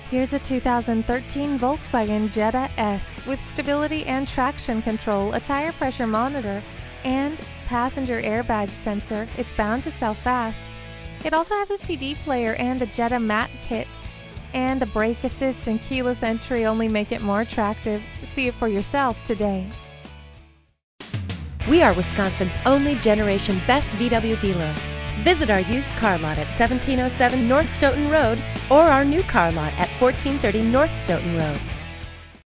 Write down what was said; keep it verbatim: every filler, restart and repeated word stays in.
Here's a two thousand thirteen Volkswagen Jetta S with stability and traction control, a tire pressure monitor, and passenger airbag sensor. It's bound to sell fast. It also has a C D player and the Jetta Matte Kit. And the brake assist and keyless entry only make it more attractive. See it for yourself today. We are Wisconsin's only Generation Best V W dealer. Visit our used car lot at seventeen oh seven North Stoughton Road or our new car lot at fourteen thirty North Stoughton Road.